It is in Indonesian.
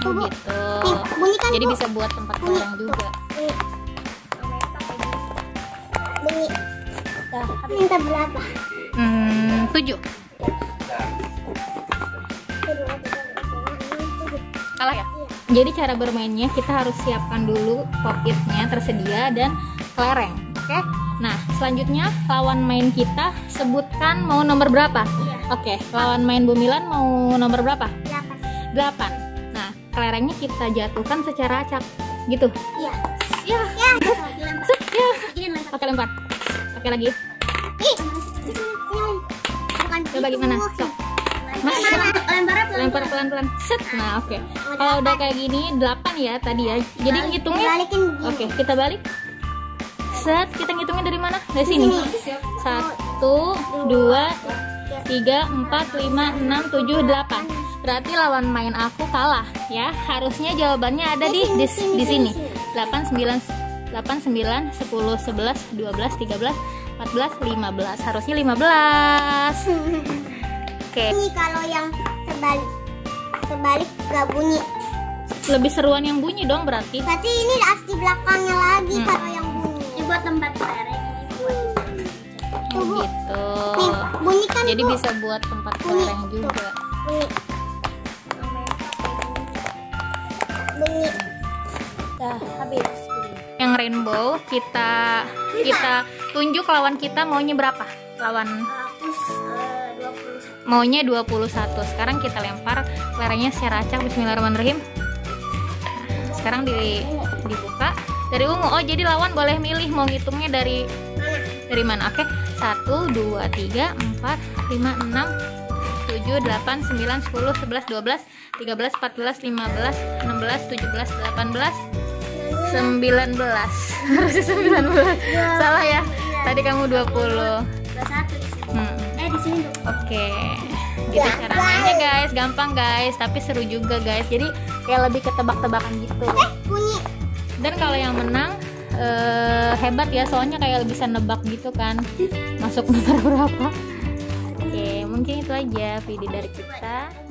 gitu. Bunyi kan, Jadi bisa buat tempat kelereng juga. bunyi. Minta berapa? 7. Kalah ya? Jadi cara bermainnya kita harus siapkan dulu pop-itnya tersedia dan kelereng. Oke? Nah, selanjutnya lawan main kita sebutkan mau nomor berapa? Oke, lawan main Bu Milan mau nomor berapa? 8. Nah, kelerengnya kita jatuhkan secara acak. Gitu. Iya. Ya. Ya. Set, ya. Oke, lempar. Oke, lagi. Coba gimana? Sok. Lempar pelan-pelan. Set. Nah, oke. Kalau udah kayak gini 8 ya tadi ya. Jadi ngitungnya. Balikin. Oke, kita balik. Set, kita ngitungnya dari mana? Dari sini. 1, 2, 3, 4, 5, 6, 7, 8. Berarti lawan main aku kalah ya. Harusnya jawabannya ada di sini. 8, 9, 10, 11, 12, 13, 14, 15. Harusnya 15. Oke. Ini kalau yang terbalik gak bunyi. Lebih seruan yang bunyi dong berarti. Berarti ini harus di belakangnya lagi kalau yang bunyi. Ini buat tempat kelereng. Oh, gitu. Nih, bunyi kan, Jadi Bu. bisa buat tempat kelereng juga. Bunyi. Bunyi. Dah habis. Yang rainbow kita tunjuk lawan kita maunya berapa? Lawan Aku 21. maunya 21. Sekarang kita lempar kelerengnya secara acak. Bismillahirrahmanirrahim. Sekarang dibuka dari ungu. Oh, jadi lawan boleh milih mau ngitungnya dari mana? Oke. 1, 2, 3, 4, 5, 6, 7, 8, 9, 10, 11, 12, 13, 14, 15, 16, 17, 18, 19. Harusnya 19. Salah ya. Tadi kamu 20. 21 di sini. Di sini. Oke. Gitu cara mainnya guys. Gampang guys, tapi seru juga guys. Jadi kayak lebih ketebak-tebakan gitu. Bunyi. Dan kalau yang menang hebat ya, soalnya kayak bisa nebak gitu kan masuk nomor berapa. Oke, mungkin itu aja video dari kita.